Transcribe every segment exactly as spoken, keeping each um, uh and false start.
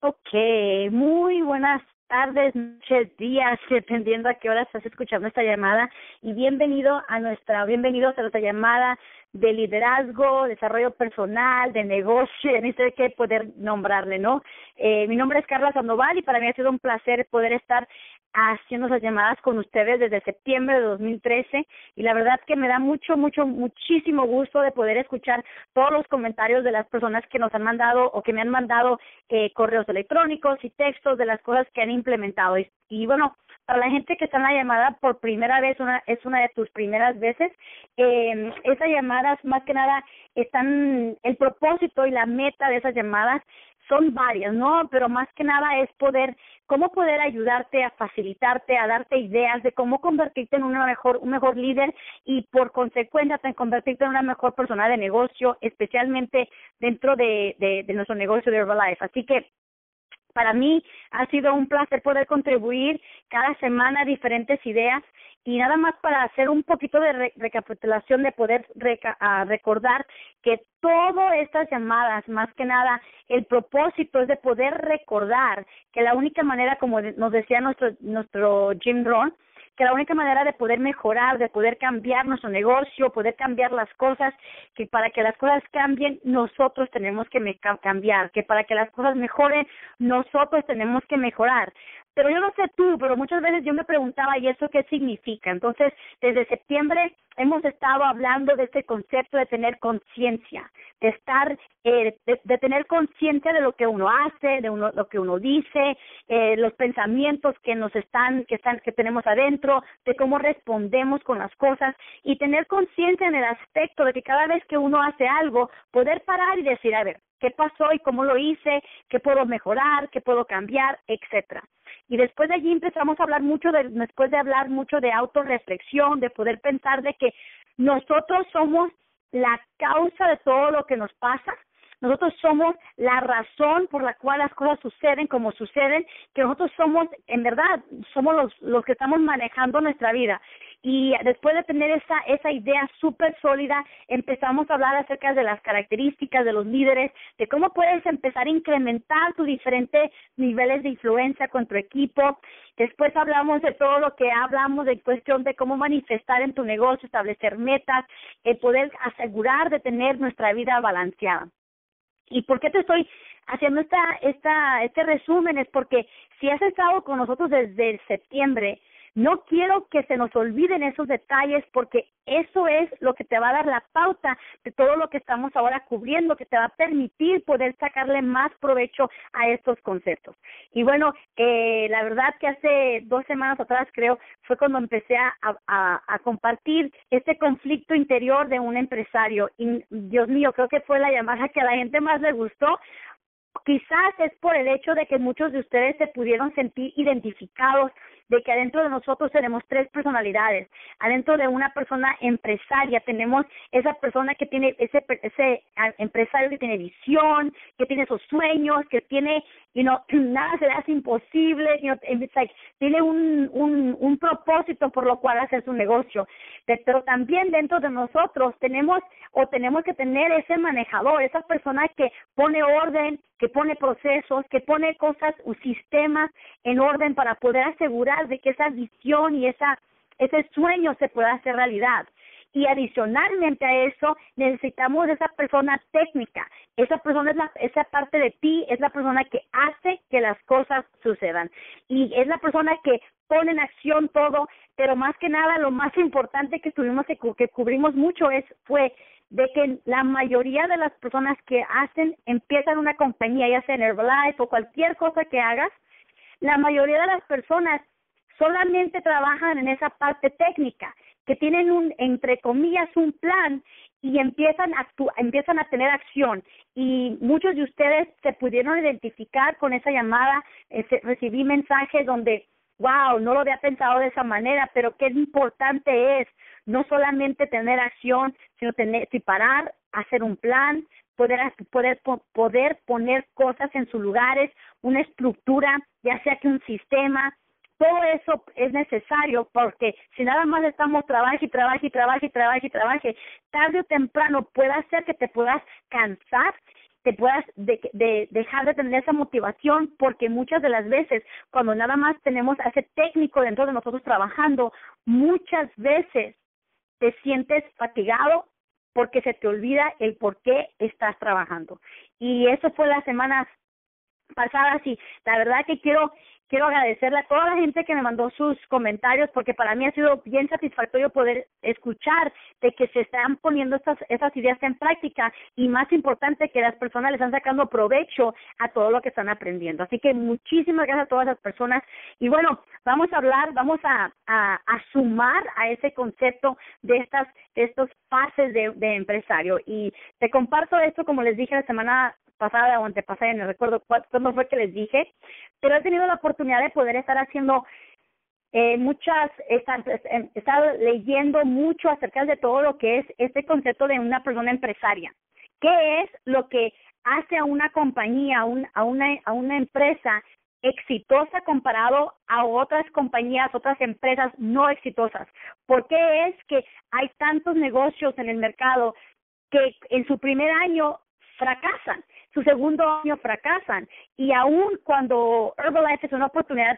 Ok, muy buenas tardes, noches, días, dependiendo a qué hora estás escuchando esta llamada. Y bienvenido a nuestra, bienvenidos a nuestra llamada de liderazgo, desarrollo personal, de negocio, ni sé qué poder nombrarle, ¿no? Eh, mi nombre es Carla Sandoval y para mí ha sido un placer poder estar haciendo las llamadas con ustedes desde septiembre de dos mil trece y la verdad que me da mucho, mucho, muchísimo gusto de poder escuchar todos los comentarios de las personas que nos han mandado o que me han mandado eh, correos electrónicos y textos de las cosas que han implementado. Y, y bueno, para la gente que está en la llamada por primera vez, una, es una de tus primeras veces, eh, esas llamadas más que nada están, el propósito y la meta de esas llamadas son varias, ¿no? Pero más que nada es poder, cómo poder ayudarte a facilitarte, a darte ideas de cómo convertirte en una mejor, un mejor líder y por consecuencia te convertirte en una mejor persona de negocio, especialmente dentro de, de, de nuestro negocio de Herbalife. Así que para mí ha sido un placer poder contribuir cada semana a diferentes ideas y nada más para hacer un poquito de re recapitulación, de poder reca uh, recordar que todas estas llamadas, más que nada, el propósito es de poder recordar que la única manera, como nos decía nuestro, nuestro Jim Rohn, que la única manera de poder mejorar, de poder cambiar nuestro negocio, poder cambiar las cosas, que para que las cosas cambien, nosotros tenemos que me cambiar, que para que las cosas mejoren, nosotros tenemos que mejorar. Pero yo no sé tú, pero muchas veces yo me preguntaba, ¿y eso qué significa? Entonces, desde septiembre hemos estado hablando de este concepto de tener conciencia, de estar, eh, de, de tener conciencia de lo que uno hace, de uno, lo que uno dice, eh, los pensamientos que nos están, que están, que tenemos adentro, de cómo respondemos con las cosas y tener conciencia en el aspecto de que cada vez que uno hace algo, poder parar y decir, a ver, ¿qué pasó y cómo lo hice? ¿Qué puedo mejorar? ¿Qué puedo cambiar? Etcétera. Y después de allí empezamos a hablar mucho de, después de hablar mucho de autorreflexión, de poder pensar de que nosotros somos la causa de todo lo que nos pasa. Nosotros somos la razón por la cual las cosas suceden como suceden, que nosotros somos, en verdad, somos los, los que estamos manejando nuestra vida. Y después de tener esa esa idea súper sólida, empezamos a hablar acerca de las características de los líderes, de cómo puedes empezar a incrementar tus diferentes niveles de influencia con tu equipo. Después hablamos de todo lo que hablamos de cuestión de cómo manifestar en tu negocio, establecer metas, el poder asegurar de tener nuestra vida balanceada. ¿Y por qué te estoy haciendo esta esta este resumen? Es porque si has estado con nosotros desde septiembre, no quiero que se nos olviden esos detalles porque eso es lo que te va a dar la pauta de todo lo que estamos ahora cubriendo, que te va a permitir poder sacarle más provecho a estos conceptos. Y bueno, eh, la verdad que hace dos semanas atrás creo fue cuando empecé a, a, a compartir este conflicto interior de un empresario y Dios mío, creo que fue la llamada que a la gente más le gustó. Quizás es por el hecho de que muchos de ustedes se pudieron sentir identificados, de que adentro de nosotros tenemos tres personalidades. Adentro de una persona empresaria tenemos esa persona que tiene, ese ese empresario que tiene visión, que tiene esos sueños, que tiene, you know, nada se le hace imposible, you know, like, tiene un, un, un propósito por lo cual hacer su negocio. Pero también dentro de nosotros tenemos o tenemos que tener ese manejador, esa persona que pone orden, que pone procesos, que pone cosas, sistemas en orden para poder asegurar de que esa visión y esa ese sueño se pueda hacer realidad. Y adicionalmente a eso, necesitamos esa persona técnica. Esa persona es la, esa parte de ti, es la persona que hace que las cosas sucedan. Y es la persona que pone en acción todo, pero más que nada, lo más importante que tuvimos que, que cubrimos mucho es fue de que la mayoría de las personas que hacen, empiezan una compañía, ya sea en Herbalife o cualquier cosa que hagas, la mayoría de las personas solamente trabajan en esa parte técnica, que tienen un, entre comillas, un plan y empiezan a, empiezan a tener acción. Y muchos de ustedes se pudieron identificar con esa llamada, ese, recibí mensajes donde, wow, no lo había pensado de esa manera, pero qué importante es no solamente tener acción, sino tener, si parar, hacer un plan, poder, poder, poder poner cosas en sus lugares, una estructura, ya sea que un sistema. Todo eso es necesario porque si nada más estamos trabaje y trabaje y trabaje y trabaje y trabaje, tarde o temprano puede hacer que te puedas cansar te puedas de, de, dejar de tener esa motivación, porque muchas de las veces, cuando nada más tenemos a ese técnico dentro de nosotros trabajando, muchas veces te sientes fatigado porque se te olvida el por qué estás trabajando. Y eso fue la semana pasada, sí. La verdad que quiero quiero agradecerle a toda la gente que me mandó sus comentarios, porque para mí ha sido bien satisfactorio poder escuchar de que se están poniendo estas esas ideas en práctica, y más importante, que las personas le están sacando provecho a todo lo que están aprendiendo. Así que muchísimas gracias a todas las personas. Y bueno, vamos a hablar, vamos a, a, a sumar a ese concepto de estas de estos fases de, de empresario. Y te comparto esto, como les dije la semana pasada o antepasada, no recuerdo cuándo fue que les dije, pero he tenido la oportunidad de poder estar haciendo eh, muchas, estar, estar leyendo mucho acerca de todo lo que es este concepto de una persona empresaria. ¿Qué es lo que hace a una compañía, a, un, a, una, a una empresa exitosa comparado a otras compañías, otras empresas no exitosas? ¿Por qué es que hay tantos negocios en el mercado que en su primer año fracasan, su segundo año fracasan, y aún cuando Herbalife es una oportunidad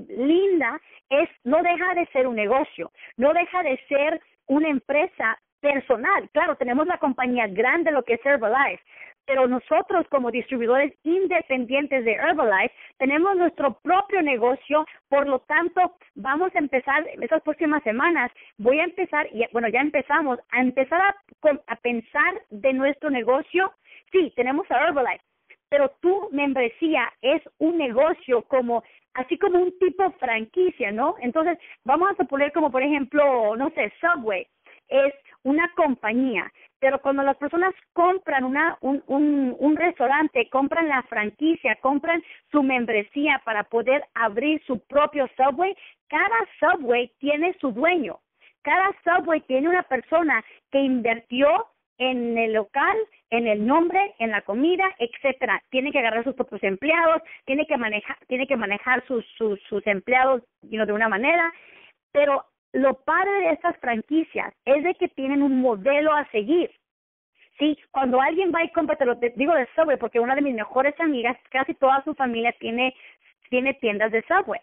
linda, es no deja de ser un negocio, no deja de ser una empresa personal? Claro, tenemos la compañía grande, lo que es Herbalife, pero nosotros como distribuidores independientes de Herbalife tenemos nuestro propio negocio. Por lo tanto, vamos a empezar en estas próximas semanas, voy a empezar, y bueno, ya empezamos, a empezar a, a pensar de nuestro negocio. Sí, tenemos a Herbalife, pero tu membresía es un negocio como, así como un tipo franquicia, ¿no? Entonces, vamos a suponer como, por ejemplo, no sé, Subway es una compañía, pero cuando las personas compran una un, un, un restaurante, compran la franquicia, compran su membresía para poder abrir su propio Subway, cada Subway tiene su dueño, cada Subway tiene una persona que invirtió en el local, en el nombre, en la comida, etcétera. Tiene que agarrar sus propios empleados, tiene que manejar, tiene que manejar sus sus, sus empleados, you know, de una manera. Pero lo padre de estas franquicias es de que tienen un modelo a seguir. Sí, cuando alguien va y compra, te lo digo de Subway, porque una de mis mejores amigas, casi toda su familia tiene tiene tiendas de Subway.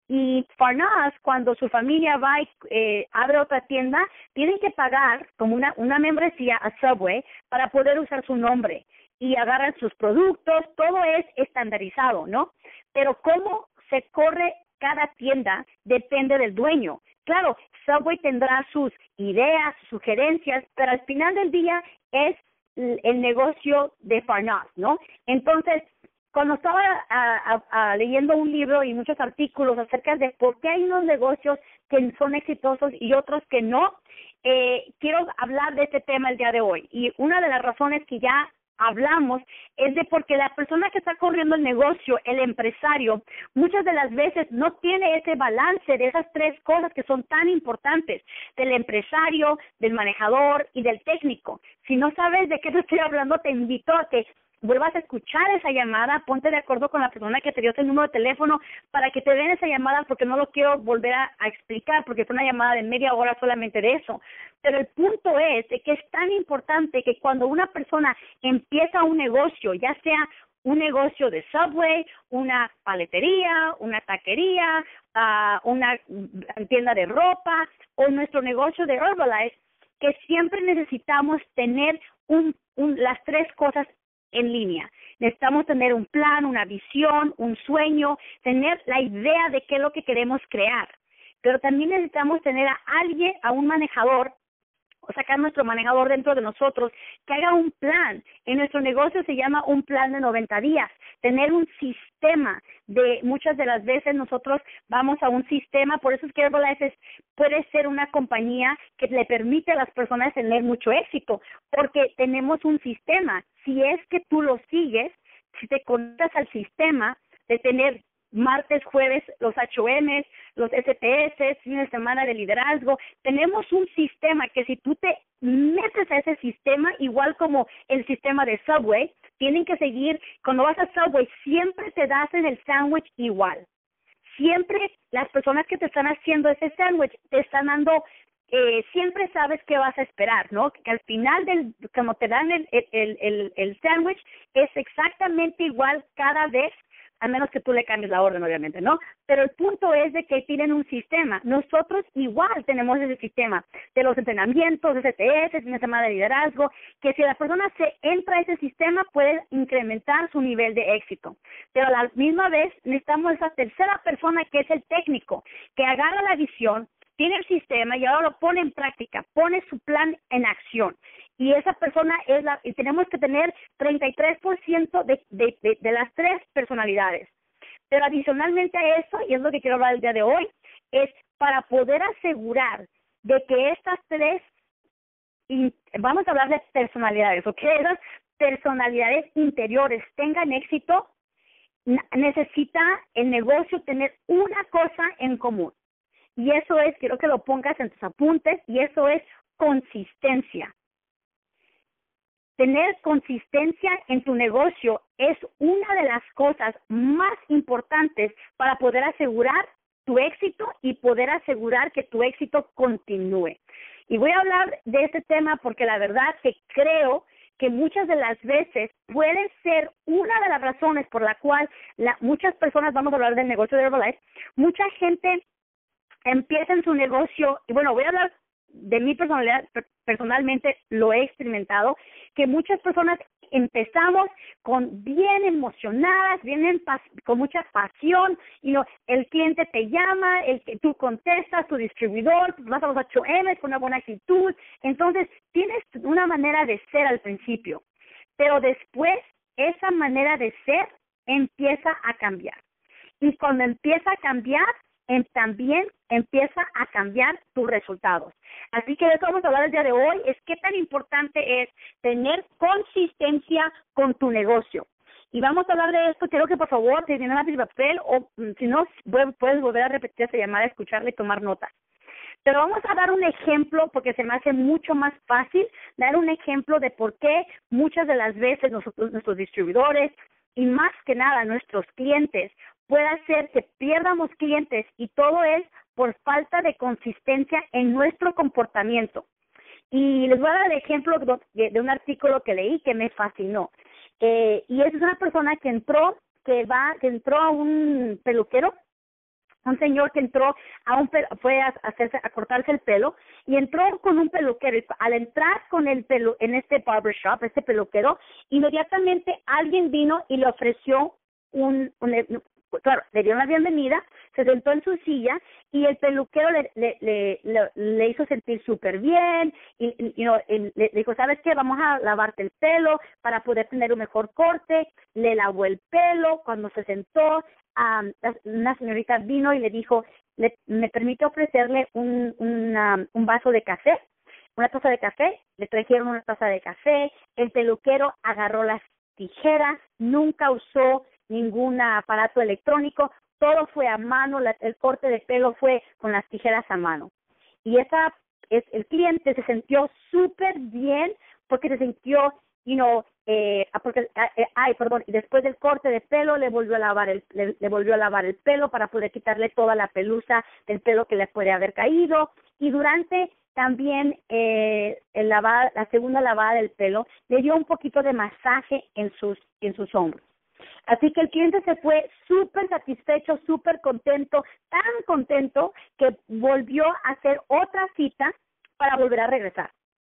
Y Farnaz, cuando su familia va y eh, abre otra tienda, tienen que pagar como una, una membresía a Subway para poder usar su nombre. Y agarran sus productos, todo es estandarizado, ¿no? Pero cómo se corre cada tienda depende del dueño. Claro, Subway tendrá sus ideas, sus sugerencias, pero al final del día es el negocio de Farnaz, ¿no? Entonces, cuando estaba a, a, a leyendo un libro y muchos artículos acerca de por qué hay unos negocios que son exitosos y otros que no, eh, quiero hablar de este tema el día de hoy. Y una de las razones que ya hablamos es de porque la persona que está corriendo el negocio, el empresario, muchas de las veces no tiene ese balance de esas tres cosas que son tan importantes, del empresario, del manejador y del técnico. Si no sabes de qué te estoy hablando, te invito a que vuelvas a escuchar esa llamada, ponte de acuerdo con la persona que te dio ese número de teléfono para que te den esa llamada, porque no lo quiero volver a, a explicar, porque fue una llamada de media hora solamente de eso. Pero el punto es de que es tan importante que cuando una persona empieza un negocio, ya sea un negocio de Subway, una paletería, una taquería, uh, una tienda de ropa o nuestro negocio de Herbalife, que siempre necesitamos tener un, un, las tres cosas en línea. Necesitamos tener un plan, una visión, un sueño, tener la idea de qué es lo que queremos crear. Pero también necesitamos tener a alguien, a un manejador, o sacar nuestro manejador dentro de nosotros, que haga un plan. En nuestro negocio se llama un plan de noventa días. Tener un sistema de, muchas de las veces nosotros vamos a un sistema, por eso es que Herbalife es, puede ser una compañía que le permite a las personas tener mucho éxito, porque tenemos un sistema. Si es que tú lo sigues, si te conectas al sistema de tener martes, jueves, los H O Ms, los S P S, fin de semana de liderazgo. Tenemos un sistema que si tú te metes a ese sistema, igual como el sistema de Subway, tienen que seguir, cuando vas a Subway, siempre te das en el sándwich igual. Siempre las personas que te están haciendo ese sándwich te están dando eh, siempre sabes qué vas a esperar, ¿no? Que al final, del como te dan el, el, el, el sándwich, es exactamente igual cada vez, a menos que tú le cambies la orden, obviamente, ¿no? Pero el punto es de que tienen un sistema. Nosotros igual tenemos ese sistema de los entrenamientos, de C T S, de sistema de liderazgo, que si la persona se entra a ese sistema puede incrementar su nivel de éxito. Pero a la misma vez necesitamos esa tercera persona que es el técnico, que agarra la visión, tiene el sistema y ahora lo pone en práctica, pone su plan en acción. Y esa persona es la, y tenemos que tener treinta y tres por ciento de, de, de, de las tres personalidades. Pero adicionalmente a eso, y es lo que quiero hablar el día de hoy, es para poder asegurar de que estas tres, y vamos a hablar de personalidades, ¿ok? Esas personalidades interiores tengan éxito, necesita el negocio tener una cosa en común. Y eso es, quiero que lo pongas en tus apuntes, y eso es consistencia. Tener consistencia en tu negocio es una de las cosas más importantes para poder asegurar tu éxito y poder asegurar que tu éxito continúe. Y voy a hablar de este tema porque la verdad que creo que muchas de las veces puede ser una de las razones por la cual la, muchas personas, vamos a hablar del negocio de Herbalife, mucha gente empieza en su negocio, y bueno, voy a hablar de mi personalidad, personalmente lo he experimentado, que muchas personas empezamos con bien emocionadas, bien con mucha pasión, y no, el cliente te llama, el que tú contestas, tu distribuidor, vas a los ocho eme con una buena actitud, entonces tienes una manera de ser al principio, pero después esa manera de ser empieza a cambiar, y cuando empieza a cambiar, En, también empieza a cambiar tus resultados. Así que de eso vamos a hablar el día de hoy, es qué tan importante es tener consistencia con tu negocio. Y vamos a hablar de esto, quiero que por favor, si tienes lápiz y papel, o si no, puedes volver a repetir esa llamada, escucharla y tomar notas. Pero vamos a dar un ejemplo, porque se me hace mucho más fácil dar un ejemplo de por qué muchas de las veces nosotros, nuestros distribuidores, y más que nada nuestros clientes, puede hacer que pierdamos clientes, y todo es por falta de consistencia en nuestro comportamiento. Y les voy a dar el ejemplo de, de un artículo que leí que me fascinó. Eh, y es una persona que entró, que va, que entró a un peluquero, un señor que entró a un fue a hacerse a cortarse el pelo y entró con un peluquero. Al entrar con el pelo en este barbershop, este peluquero, inmediatamente alguien vino y le ofreció un, un claro, le dio una bienvenida, se sentó en su silla y el peluquero le, le, le, le, le hizo sentir súper bien y, y, y, y le dijo, ¿sabes qué? Vamos a lavarte el pelo para poder tener un mejor corte. Le lavó el pelo. Cuando se sentó, um, una señorita vino y le dijo, le, ¿me permite ofrecerle un, una, un vaso de café? Una taza de café. Le trajeron una taza de café. El peluquero agarró las tijeras, nunca usó ningún aparato electrónico, todo fue a mano, la, el corte de pelo fue con las tijeras a mano. Y esa es el cliente se sintió súper bien porque se sintió, you know, eh, porque, eh, ay, perdón, y después del corte de pelo le volvió a lavar el, le, le volvió a lavar el pelo para poder quitarle toda la pelusa del pelo que le puede haber caído, y durante también eh, el lavar, la segunda lavada del pelo le dio un poquito de masaje en sus, en sus hombros. Así que el cliente se fue súper satisfecho, súper contento, tan contento que volvió a hacer otra cita para volver a regresar.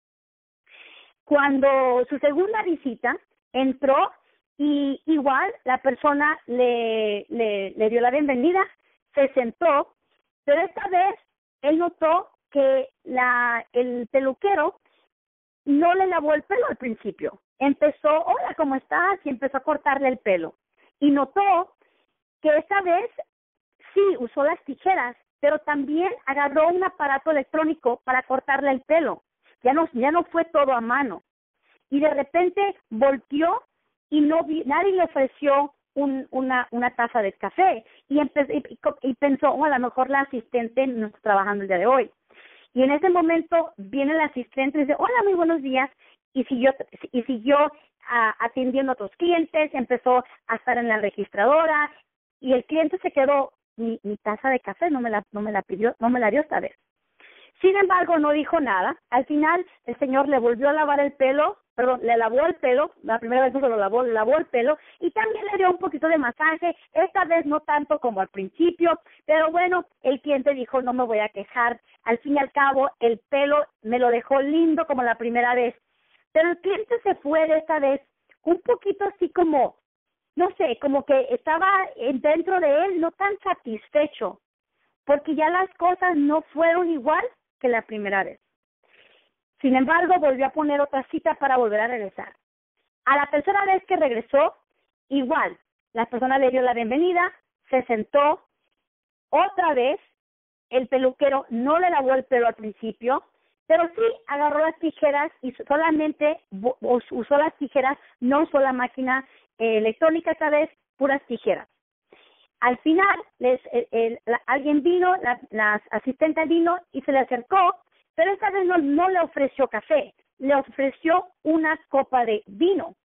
Cuando su segunda visita entró y igual la persona le, le, le dio la bienvenida, se sentó, pero esta vez él notó que la, el peluquero no le lavó el pelo al principio. Empezó, hola, ¿cómo estás? Y empezó a cortarle el pelo. Y notó que esta vez sí usó las tijeras, pero también agarró un aparato electrónico para cortarle el pelo. Ya no, ya no fue todo a mano. Y de repente volteó y no vi, nadie le ofreció un, una, una taza de café. Y, empezó, y, y pensó, oh, a lo mejor la asistente no está trabajando el día de hoy. Y en ese momento viene la asistente y dice, hola, muy buenos días. Y siguió, y siguió a, atendiendo a otros clientes, empezó a estar en la registradora, y el cliente se quedó, mi, mi taza de café no me la no me la pidió, no me la dio esta vez. Sin embargo, no dijo nada. Al final, el señor le volvió a lavar el pelo, perdón, le lavó el pelo, la primera vez no se lo lavó, le lavó el pelo y también le dio un poquito de masaje, esta vez no tanto como al principio, pero bueno, el cliente dijo, no me voy a quejar. Al fin y al cabo, el pelo me lo dejó lindo como la primera vez. Pero el cliente se fue de esta vez un poquito así como, no sé, como que estaba dentro de él no tan satisfecho, porque ya las cosas no fueron igual que la primera vez. Sin embargo, volvió a poner otra cita para volver a regresar. A la tercera vez que regresó, igual, la persona le dio la bienvenida, se sentó, otra vez, el peluquero no le lavó el pelo al principio, pero sí agarró las tijeras y solamente usó las tijeras, no usó la máquina eh, electrónica, esta vez puras tijeras. Al final, les, el, el, la, alguien vino, la, la asistente vino y se le acercó, pero esta vez no, no le ofreció café, le ofreció una copa de vino.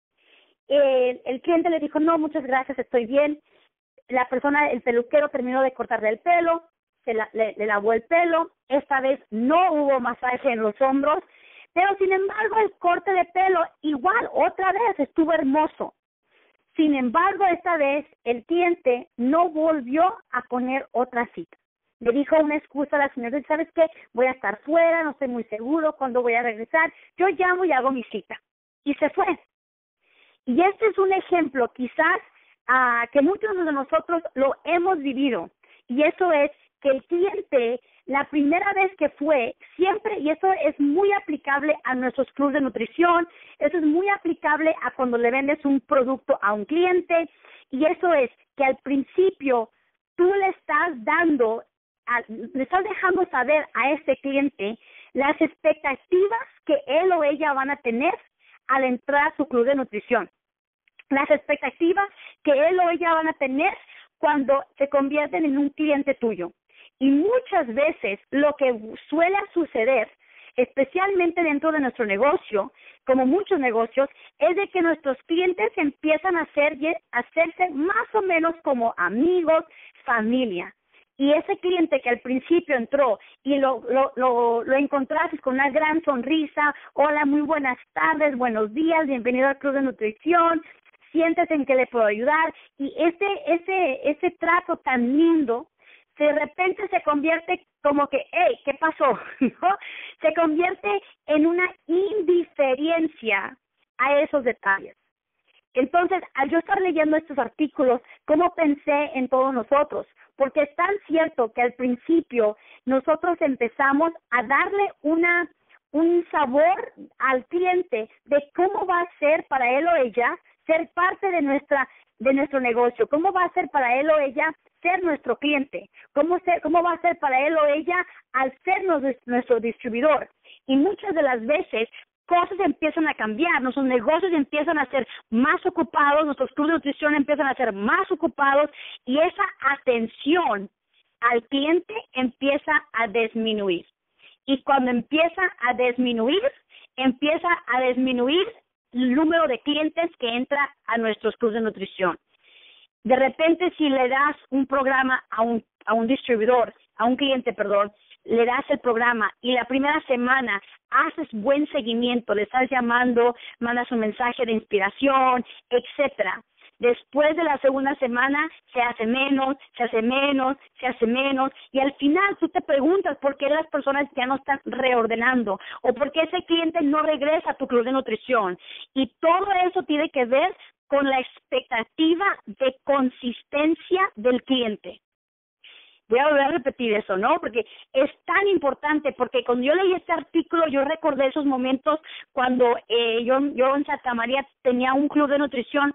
El, el cliente le dijo, no, muchas gracias, estoy bien. La persona, el peluquero terminó de cortarle el pelo, se la, le, le lavó el pelo, esta vez no hubo masaje en los hombros, pero sin embargo el corte de pelo igual, otra vez estuvo hermoso. Sin embargo, esta vez el cliente no volvió a poner otra cita. Le dijo una excusa a la señora, ¿sabes qué? Voy a estar fuera, no estoy muy seguro cuándo voy a regresar. Yo llamo y hago mi cita. Y se fue. Y este es un ejemplo, quizás, uh, que muchos de nosotros lo hemos vivido. Y eso es que el cliente, la primera vez que fue, siempre, y eso es muy aplicable a nuestros clubes de nutrición, eso es muy aplicable a cuando le vendes un producto a un cliente, y eso es que al principio tú le estás dando, a, le estás dejando saber a ese cliente las expectativas que él o ella van a tener al entrar a su club de nutrición, las expectativas que él o ella van a tener cuando se convierten en un cliente tuyo. Y muchas veces lo que suele suceder, especialmente dentro de nuestro negocio, como muchos negocios, es de que nuestros clientes empiezan a, hacer, a hacerse más o menos como amigos, familia. Y ese cliente que al principio entró y lo, lo, lo, lo encontraste con una gran sonrisa, hola, muy buenas tardes, buenos días, bienvenido al Club de Nutrición, siéntese en que le puedo ayudar. Y ese, ese, ese trato tan lindo, de repente se convierte como que, hey, ¿qué pasó? ¿No? Se convierte en una indiferencia a esos detalles. Entonces, al yo estar leyendo estos artículos, ¿cómo pensé en todos nosotros? Porque es tan cierto que al principio nosotros empezamos a darle una un sabor al cliente de cómo va a ser para él o ella ser parte de nuestra de nuestro negocio, cómo va a ser para él o ella ser nuestro cliente, cómo, ser, cómo va a ser para él o ella al ser nuestro distribuidor. Y muchas de las veces cosas empiezan a cambiar, nuestros negocios empiezan a ser más ocupados, nuestros clubes de nutrición empiezan a ser más ocupados y esa atención al cliente empieza a disminuir. Y cuando empieza a disminuir, empieza a disminuir el número de clientes que entra a nuestros clubes de nutrición. De repente, si le das un programa a un, a un distribuidor, a un cliente, perdón, le das el programa y la primera semana haces buen seguimiento, le estás llamando, mandas un mensaje de inspiración, etcétera. Después de la segunda semana se hace menos, se hace menos, se hace menos y al final tú te preguntas por qué las personas ya no están reordenando o por qué ese cliente no regresa a tu club de nutrición. Y todo eso tiene que ver con la expectativa de consistencia del cliente. Voy a volver a repetir eso, ¿no? Porque es tan importante, porque cuando yo leí este artículo, yo recordé esos momentos cuando eh, yo, yo en Santa María tenía un club de nutrición.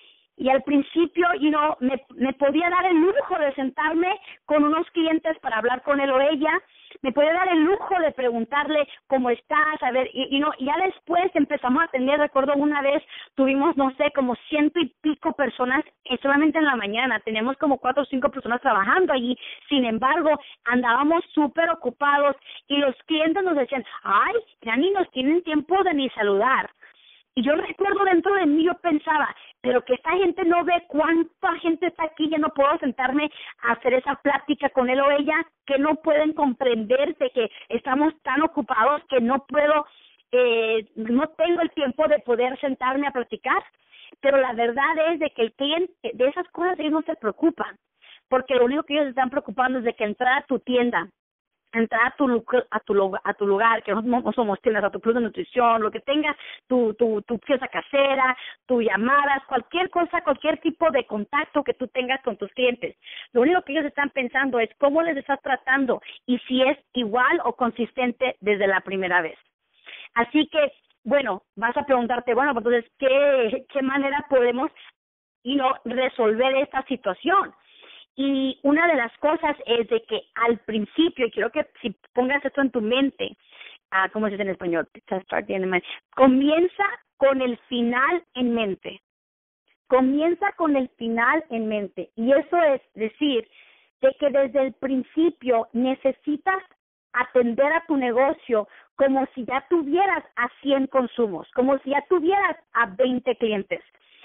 Y al principio, you know, me, me podía dar el lujo de sentarme con unos clientes para hablar con él o ella. Me podía dar el lujo de preguntarle cómo estás, a ver, y, y no, ya después empezamos a atender. Recuerdo una vez tuvimos, no sé, como ciento y pico personas eh, solamente en la mañana. Teníamos como cuatro o cinco personas trabajando allí. Sin embargo, andábamos súper ocupados y los clientes nos decían, ay, ya ni nos tienen tiempo de ni saludar. Y yo recuerdo dentro de mí, yo pensaba, pero que esta gente no ve cuánta gente está aquí, ya no puedo sentarme a hacer esa plática con él o ella, que no pueden comprender de que estamos tan ocupados que no puedo, eh, no tengo el tiempo de poder sentarme a platicar. Pero la verdad es de que el cliente, de esas cosas ellos no se preocupan, porque lo único que ellos están preocupando es de que entrar a tu tienda, entrar a tu a tu a tu lugar, que no, no somos tiendas, a tu club de nutrición, lo que tengas, tu tu tu pieza casera, tu llamadas, cualquier cosa, cualquier tipo de contacto que tú tengas con tus clientes. Lo único que ellos están pensando es cómo les estás tratando y si es igual o consistente desde la primera vez. Así que, bueno, vas a preguntarte, bueno, pues entonces, ¿qué, qué manera podemos you know, resolver esta situación? Y una de las cosas es de que al principio, y quiero que si pongas esto en tu mente, ah, ¿cómo se dice en español? Comienza con el final en mente. Comienza con el final en mente. Y eso es decir, de que desde el principio necesitas atender a tu negocio como si ya tuvieras a cien consumos, como si ya tuvieras a veinte clientes.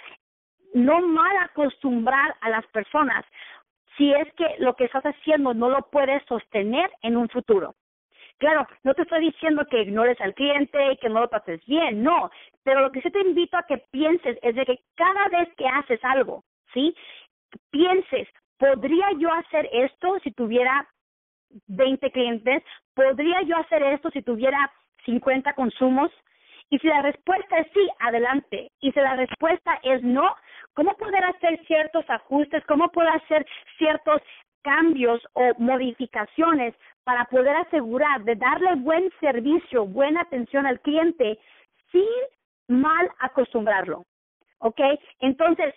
No mal acostumbrar a las personas si es que lo que estás haciendo no lo puedes sostener en un futuro. Claro, no te estoy diciendo que ignores al cliente y que no lo trates bien, no, pero lo que sí te invito a que pienses es de que cada vez que haces algo, ¿sí? Pienses, ¿podría yo hacer esto si tuviera veinte clientes? ¿Podría yo hacer esto si tuviera cincuenta consumos? Y si la respuesta es sí, adelante. Y si la respuesta es no, ¿cómo poder hacer ciertos ajustes? ¿Cómo poder hacer ciertos cambios o modificaciones para poder asegurar de darle buen servicio, buena atención al cliente sin mal acostumbrarlo? ¿Ok? Entonces,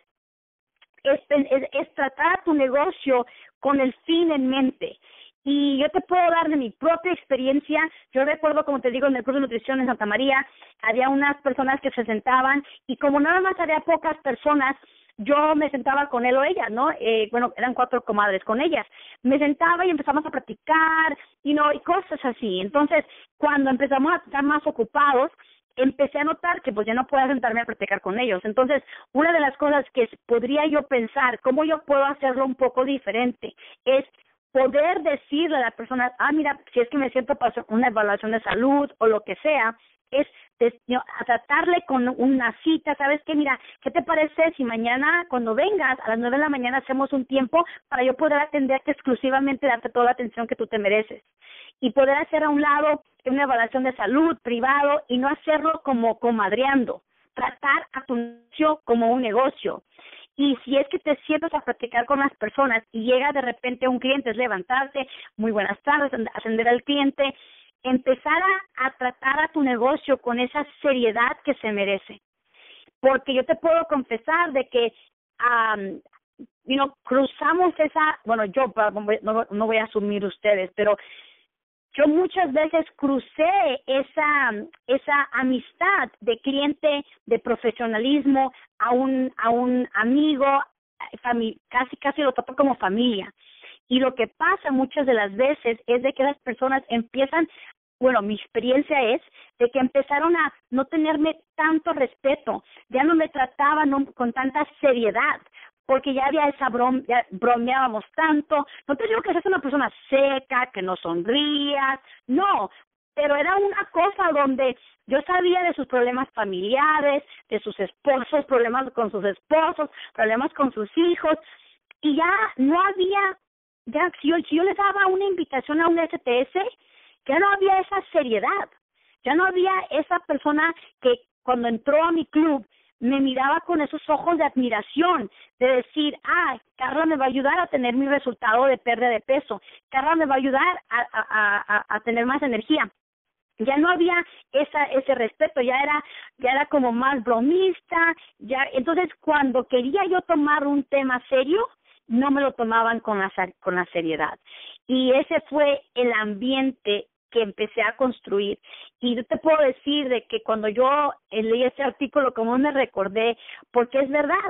es, es, es tratar tu negocio con el fin en mente. Y yo te puedo dar de mi propia experiencia. Yo recuerdo, como te digo, en el Club de Nutrición en Santa María, había unas personas que se sentaban y como nada más había pocas personas, yo me sentaba con él o ella, ¿no? Eh, bueno, eran cuatro comadres con ellas. Me sentaba y empezamos a platicar, you know, y cosas así. Entonces, cuando empezamos a estar más ocupados, empecé a notar que pues ya no puedo sentarme a platicar con ellos. Entonces, una de las cosas que podría yo pensar, cómo yo puedo hacerlo un poco diferente, es poder decirle a la persona, ah, mira, si es que me siento para hacer una evaluación de salud o lo que sea, es de, you know, a tratarle con una cita. ¿Sabes qué? Mira, ¿qué te parece si mañana cuando vengas a las nueve de la mañana hacemos un tiempo para yo poder atenderte exclusivamente, darte toda la atención que tú te mereces? Y poder hacer a un lado una evaluación de salud privado y no hacerlo como comadreando, tratar a tu negocio como un negocio. Y si es que te sientas a platicar con las personas y llega de repente un cliente, es levantarte, muy buenas tardes, atender al cliente, empezar a, a tratar a tu negocio con esa seriedad que se merece. Porque yo te puedo confesar de que, um, you know, cruzamos esa, bueno, yo no, no voy a asumir ustedes, pero yo muchas veces crucé esa esa amistad de cliente, de profesionalismo, a un a un amigo, fami- casi casi lo trato como familia. Y lo que pasa muchas de las veces es de que las personas empiezan, bueno, mi experiencia es de que empezaron a no tenerme tanto respeto, ya no me trataban no, con tanta seriedad, porque ya había esa brom, ya bromeábamos tanto. No te digo que seas una persona seca, que no sonrías, no, pero era una cosa donde yo sabía de sus problemas familiares, de sus esposos, problemas con sus esposos, problemas con sus hijos, y ya no había, ya si yo, si yo les daba una invitación a un S T S, ya no había esa seriedad, ya no había esa persona que cuando entró a mi club me miraba con esos ojos de admiración, de decir, ah, Carla me va a ayudar a tener mi resultado de pérdida de peso, Carla me va a ayudar a, a, a, a tener más energía. Ya no había esa ese respeto, ya era ya era como más bromista, ya entonces cuando quería yo tomar un tema serio, no me lo tomaban con la con la seriedad. Y ese fue el ambiente que empecé a construir. Y yo te puedo decir de que cuando yo leí ese artículo, como me recordé, porque es verdad,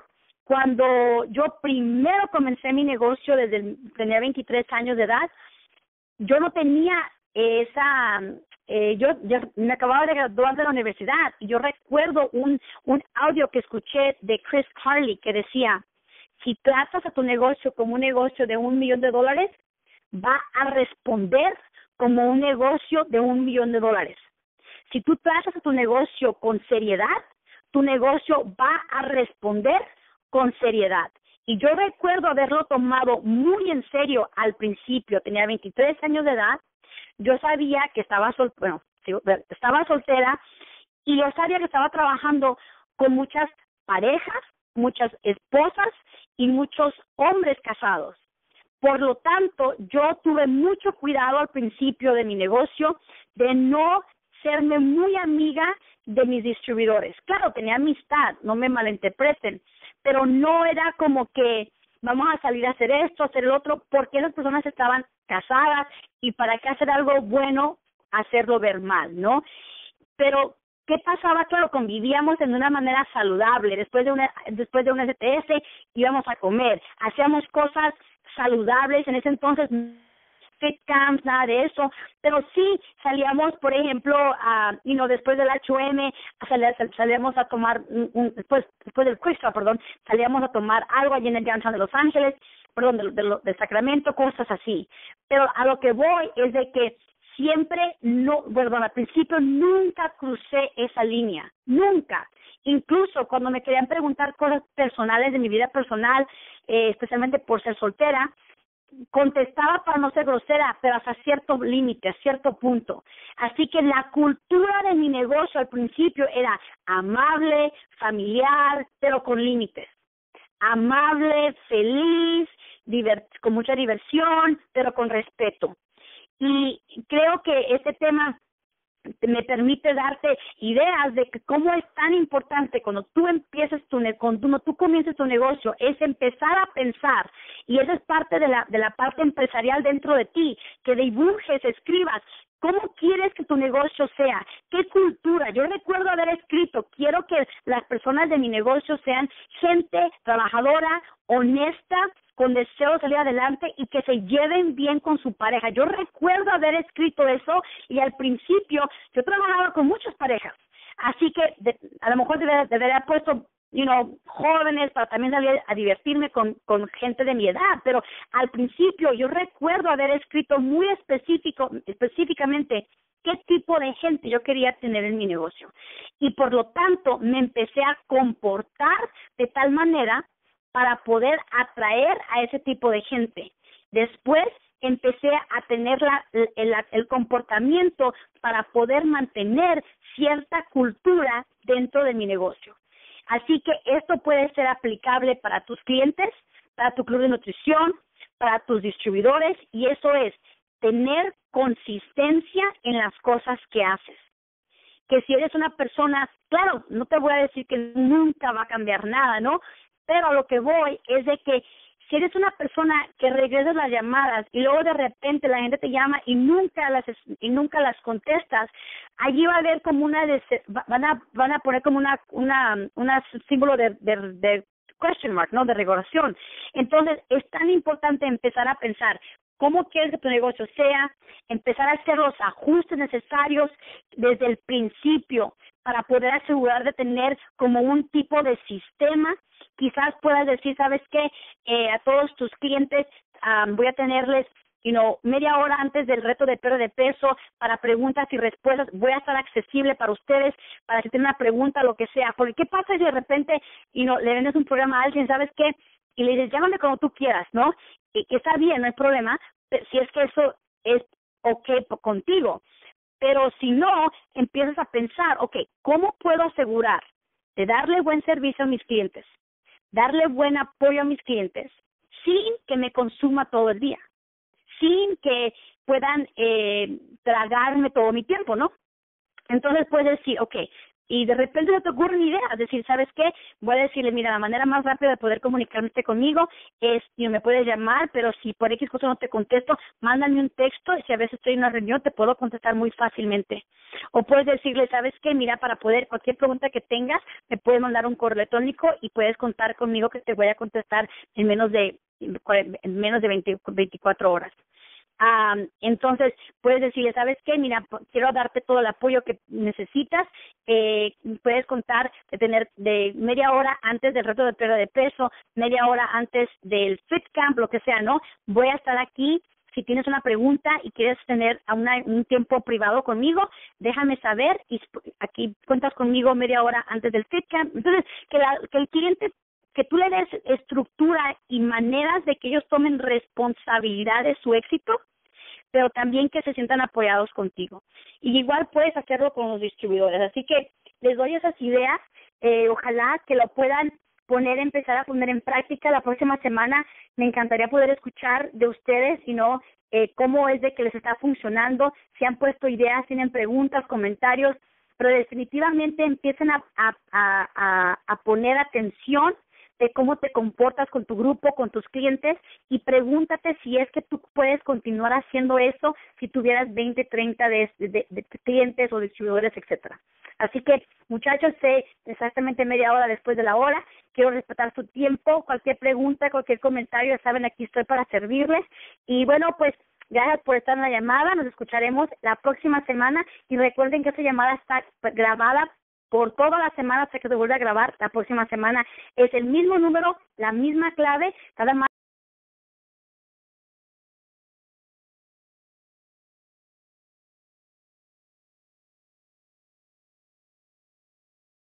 cuando yo primero comencé mi negocio desde el, tenía veintitrés años de edad, yo no tenía esa eh, yo, yo me acababa de graduar de la universidad y yo recuerdo un, un audio que escuché de Chris Carley que decía, si tratas a tu negocio como un negocio de un millón de dólares, va a responder como un negocio de un millón de dólares. Si tú tratas a tu negocio con seriedad, tu negocio va a responder con seriedad. Y yo recuerdo haberlo tomado muy en serio al principio. Tenía veintitrés años de edad. Yo sabía que estaba, sol bueno, estaba soltera y yo sabía que estaba trabajando con muchas parejas, muchas esposas y muchos hombres casados. Por lo tanto, yo tuve mucho cuidado al principio de mi negocio de no serme muy amiga de mis distribuidores. Claro, tenía amistad, no me malinterpreten, pero no era como que vamos a salir a hacer esto, hacer el otro, porque esas personas estaban casadas y para qué hacer algo bueno, hacerlo ver mal, ¿no? Pero, ¿qué pasaba? Claro, convivíamos de una manera saludable. Después de una, después de un S T S íbamos a comer, hacíamos cosas saludables. En ese entonces fit camps, nada de eso, pero sí salíamos, por ejemplo, a, uh, you know, después del H O M, salíamos a tomar, un, un, después, después del Cristo, perdón, salíamos a tomar algo allí en el downtown de Los Ángeles, perdón, de, de, de Sacramento, cosas así. Pero a lo que voy es de que siempre, no, perdón, al principio nunca crucé esa línea, nunca. Incluso cuando me querían preguntar cosas personales de mi vida personal, eh, especialmente por ser soltera, contestaba para no ser grosera, pero hasta cierto límite, a cierto punto. Así que la cultura de mi negocio al principio era amable, familiar, pero con límites. Amable, feliz, divert- con mucha diversión, pero con respeto. Y creo que este tema me permite darte ideas de que cómo es tan importante cuando tú empieces tu ne- cuando tú comiences tu negocio, es empezar a pensar, y esa es parte de la de la parte empresarial dentro de ti, que dibujes, escribas cómo quieres que tu negocio sea, qué cultura. Yo recuerdo haber escrito, quiero que las personas de mi negocio sean gente trabajadora, honesta, con deseo de salir adelante y que se lleven bien con su pareja. Yo recuerdo haber escrito eso y al principio yo trabajaba con muchas parejas, así que de, a lo mejor debería, debería haber puesto, you know, jóvenes para también salir a divertirme con, con gente de mi edad, pero al principio yo recuerdo haber escrito muy específico, específicamente qué tipo de gente yo quería tener en mi negocio y por lo tanto me empecé a comportar de tal manera para poder atraer a ese tipo de gente. Después empecé a tener la, el, el comportamiento para poder mantener cierta cultura dentro de mi negocio. Así que esto puede ser aplicable para tus clientes, para tu club de nutrición, para tus distribuidores, y eso es tener consistencia en las cosas que haces. Que si eres una persona, claro, no te voy a decir que nunca va a cambiar nada, ¿no? Pero a lo que voy es de que si eres una persona que regresas las llamadas y luego de repente la gente te llama y nunca las y nunca las contestas, allí va a haber como una de, van a van a poner como una una una símbolo de, de, de question mark, ¿no? De regulación. Entonces es tan importante empezar a pensar cómo quieres que tu negocio sea, empezar a hacer los ajustes necesarios desde el principio para poder asegurar de tener como un tipo de sistema. Quizás puedas decir, ¿sabes qué? Eh, a todos tus clientes um, voy a tenerles, you know, media hora antes del reto de pérdida de peso para preguntas y respuestas. Voy a estar accesible para ustedes, para si tienen una pregunta, lo que sea. Porque ¿qué pasa si de repente, you know, le vendes un programa a alguien, ¿sabes qué? Y le dices, llámame cuando tú quieras, ¿no? Y que está bien, no hay problema, si es que eso es ok contigo. Pero si no, empiezas a pensar, ok, ¿cómo puedo asegurar de darle buen servicio a mis clientes, darle buen apoyo a mis clientes, sin que me consuma todo el día, sin que puedan eh, tragarme todo mi tiempo, ¿no? Entonces puedes decir, ok, y de repente se te ocurre una idea, es decir, ¿sabes qué? Voy a decirle, mira, la manera más rápida de poder comunicarte conmigo es, y me puedes llamar, pero si por X cosa no te contesto, mándame un texto, y si a veces estoy en una reunión, te puedo contestar muy fácilmente. O puedes decirle, ¿sabes qué? Mira, para poder, cualquier pregunta que tengas, me puedes mandar un correo electrónico y puedes contar conmigo que te voy a contestar en menos de, en menos de veinte, veinticuatro horas. Um, entonces, puedes decirle, ¿sabes qué? Mira, quiero darte todo el apoyo que necesitas. Eh, puedes contar de tener de media hora antes del reto de pérdida de peso, media hora antes del Fit Camp, lo que sea, ¿no? Voy a estar aquí. Si tienes una pregunta y quieres tener una, un tiempo privado conmigo, déjame saber y aquí cuentas conmigo media hora antes del Fit Camp. Entonces, que, la, que el cliente, que tú le des estructura y maneras de que ellos tomen responsabilidad de su éxito, pero también que se sientan apoyados contigo. Y igual puedes hacerlo con los distribuidores. Así que les doy esas ideas. Eh, ojalá que lo puedan poner, empezar a poner en práctica. La próxima semana me encantaría poder escuchar de ustedes, y no eh, cómo es de que les está funcionando, si han puesto ideas, tienen preguntas, comentarios, pero definitivamente empiecen a, a, a, a poner atención de cómo te comportas con tu grupo, con tus clientes, y pregúntate si es que tú puedes continuar haciendo eso si tuvieras veinte, treinta de, de, de clientes o distribuidores, etcétera. Así que, muchachos, sé exactamente media hora después de la hora. Quiero respetar su tiempo. Cualquier pregunta, cualquier comentario, ya saben, aquí estoy para servirles. Y bueno, pues, gracias por estar en la llamada. Nos escucharemos la próxima semana. Y recuerden que esta llamada está grabada por toda la semana hasta que se vuelva a grabar la próxima semana. Es el mismo número, la misma clave, nada más